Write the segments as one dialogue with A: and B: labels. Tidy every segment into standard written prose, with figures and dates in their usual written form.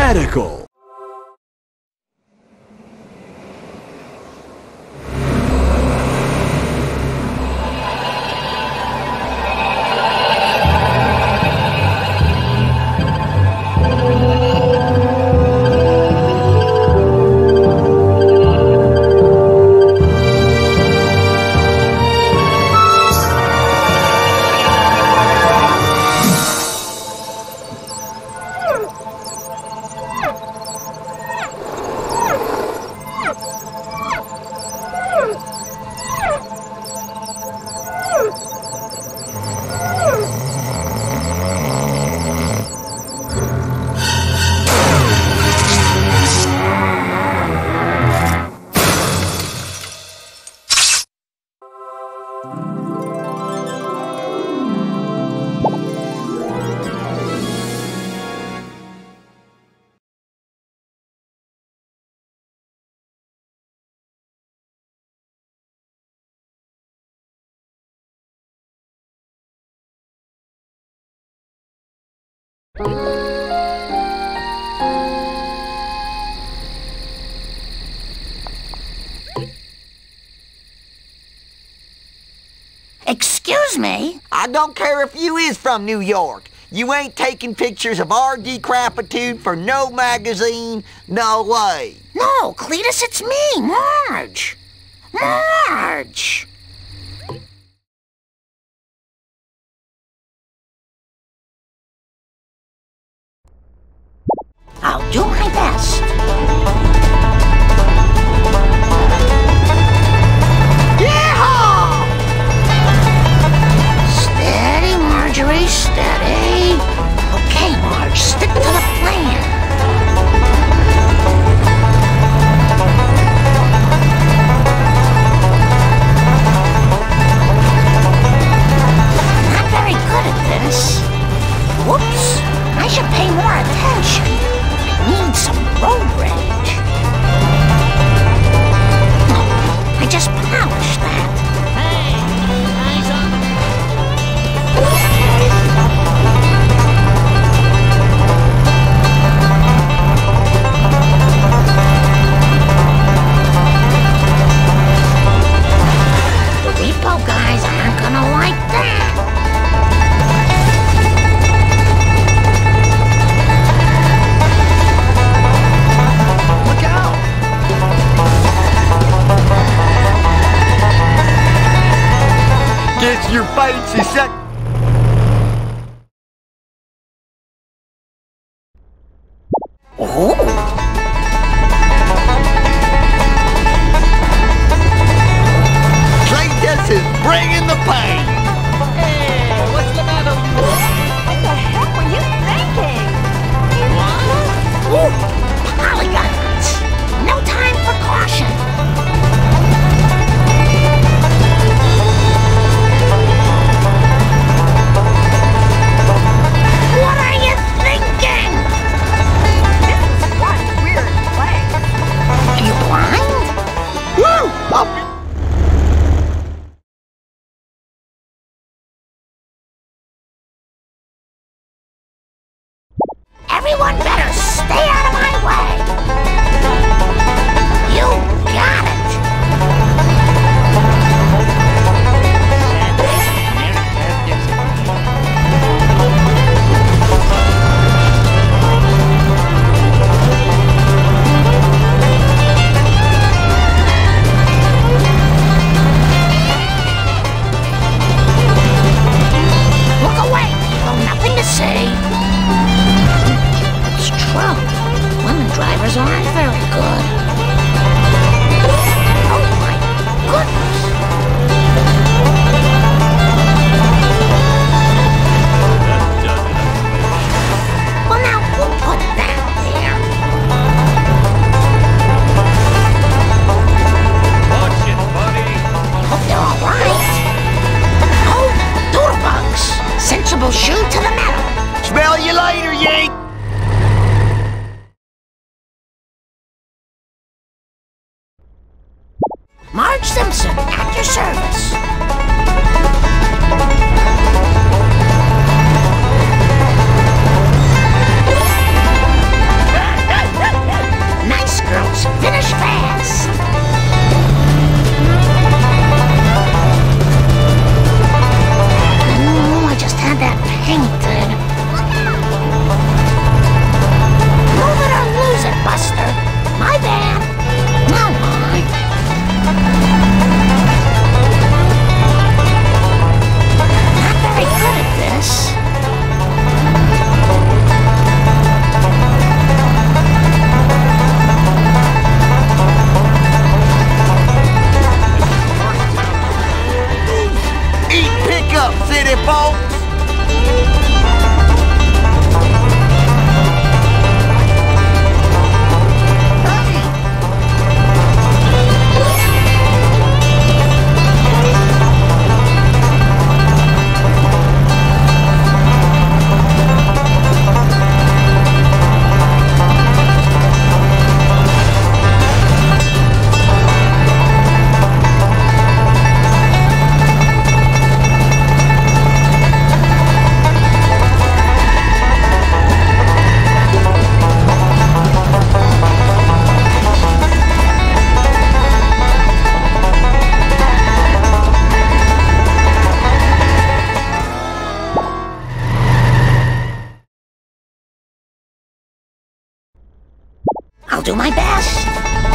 A: Medical.
B: Excuse me?
C: I don't care if you is from New York. You ain't taking pictures of our decrepitude for no magazine, no way.
B: No, Cletus, it's me, Marge. Marge! I'll do my best. Yeehaw! Steady, Marjorie, steady. Okay, Marge, stick to the plan. Not very good at this. Whoops, I should pay more attention. Need some road rage. I just polished that. Hey, eyes on the... The repo guys aren't gonna like that.
C: Get your fancy set.
B: Oh!
C: Cletus is bringing the pain.
D: Hey, what's the matter?
E: What the heck were you thinking?
B: Ooh, polygons! No time for caution! What are you thinking?
E: This is one weird place.
B: Are you blind?
C: Woo!
B: Everyone better stay out of my way! You got it! Look away, people, nothing to say. It's true. Women drivers aren't very good. Oh my goodness! Well, now who put that there?
D: Watch it, buddy.
B: I hope they're all right. Oh, doodlebugs! Sensible shoe to the metal.
C: Smell you later, Yank.
B: Marge Simpson, at your service.
C: pickup, city folks!
B: I'll do my best.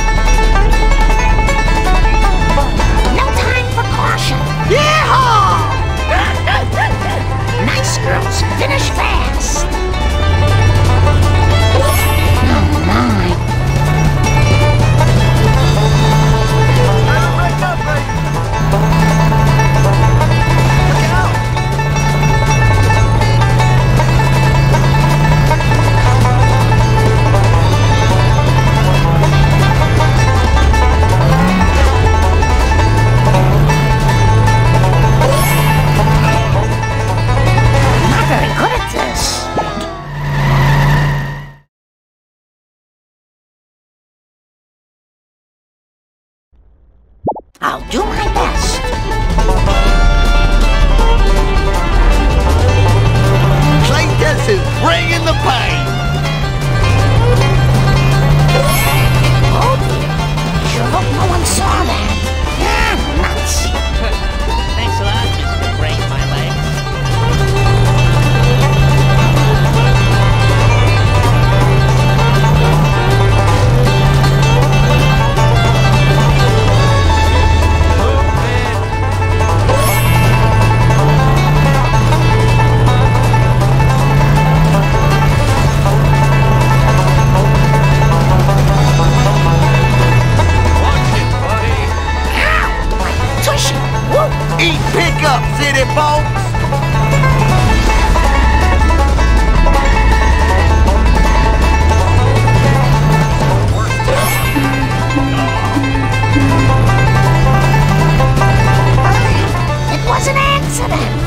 B: No time for caution. Yeehaw! Nice girls finish fast. Oh my. I'll do my best.
C: Cletus is bringing the pain.
B: Oh dear. Sure hope no one saw that. Nuts.
D: Thanks a lot, Mr. Break My Legs.
C: Eat pickup, city folks!
B: It was an accident.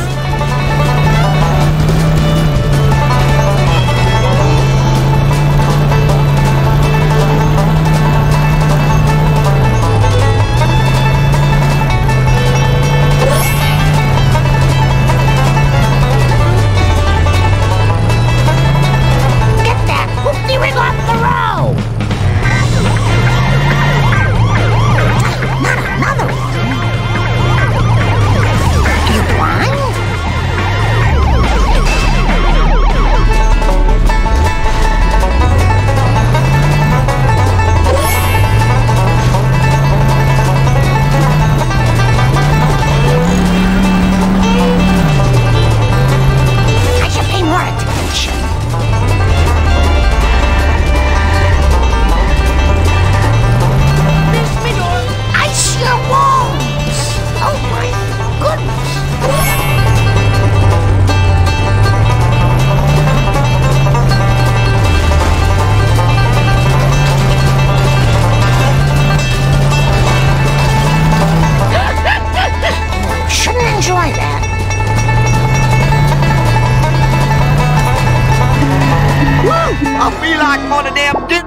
C: I feel like one of them dudes.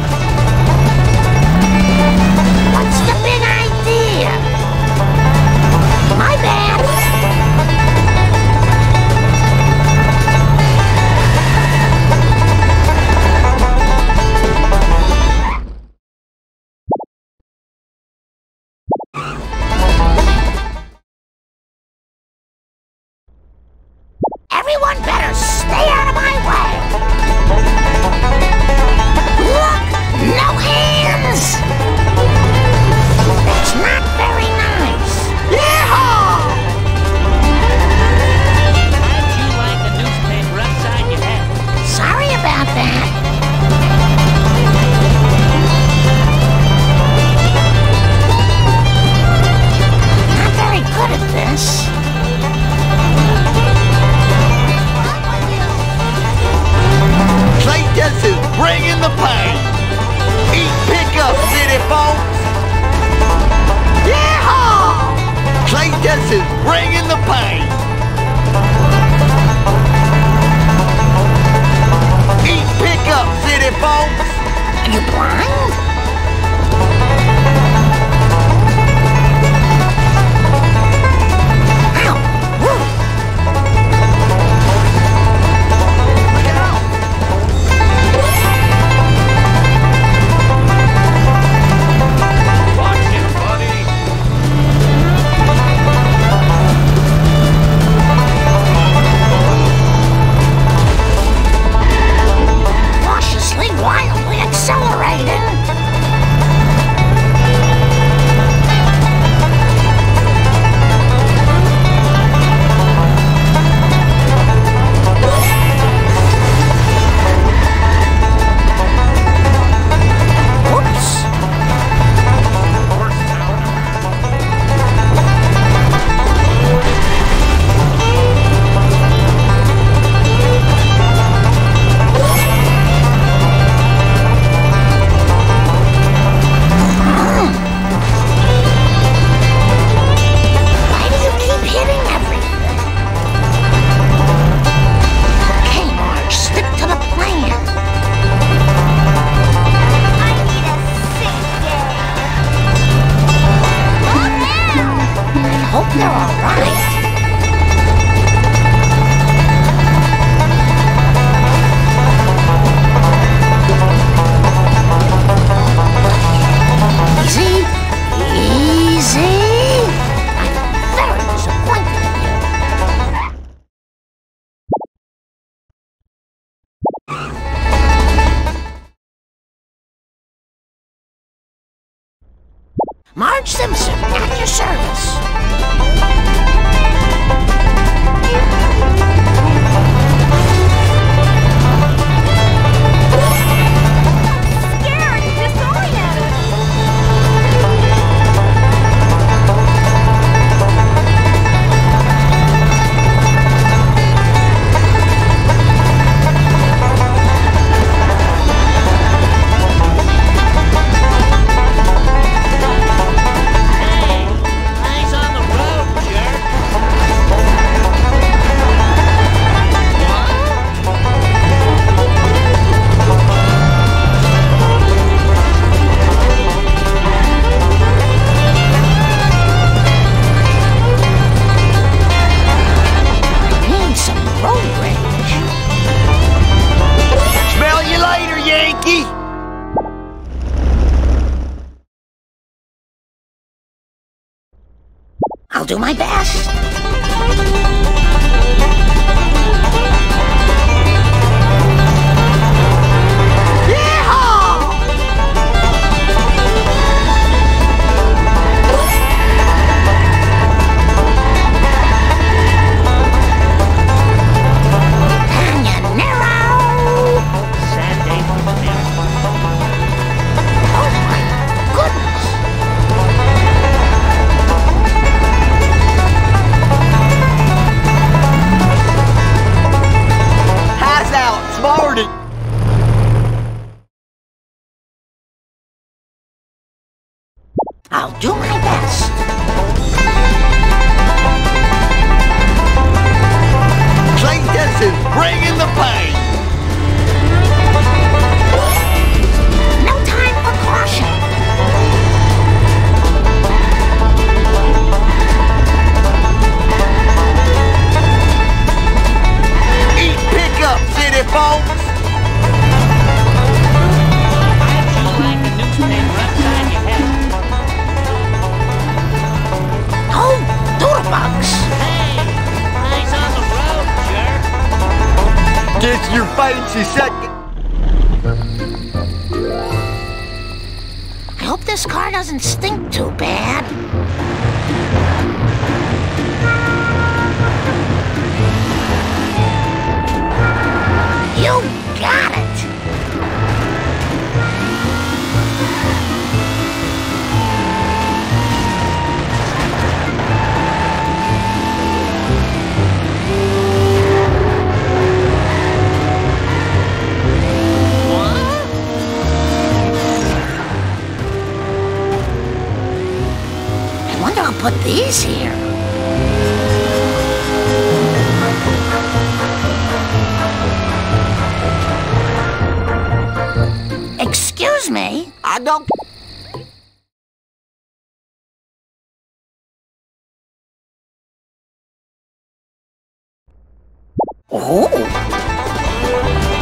B: What's the big idea? Marge Simpson, at your service.
E: Scared, disoriented.
D: Hey, eyes on the road, jerk.
B: Need some road rage.
C: Smell you later, Yankee!
B: I'll do my best. Yeehaw! Canyonero!
D: Sad day for America.
B: Oh my goodness!
C: Highs out, smarty!
B: I'll do my best.
C: Cletus is bringing the pain!
B: No time for caution.
C: Eat pickup, city folks!
D: How'd you like a newspaper upside your head?
B: Oh, doodlebugs.
D: Hey, eyes on the road, jerk.
C: Get your fancy second.
B: I hope this car doesn't stink too bad. You got it. I wonder who put these here. Excuse me?
C: I don't...
B: Oh.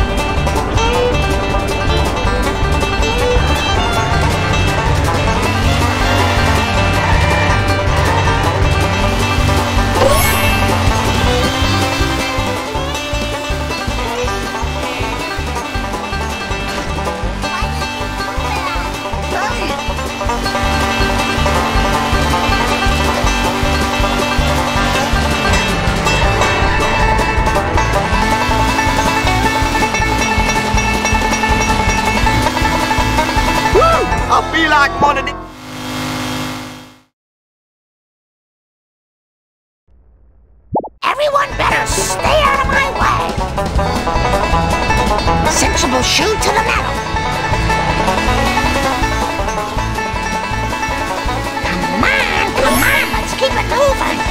C: I feel like one of the...
B: Everyone better stay out of my way. Sensible shoe to the metal. Come on, let's keep it moving.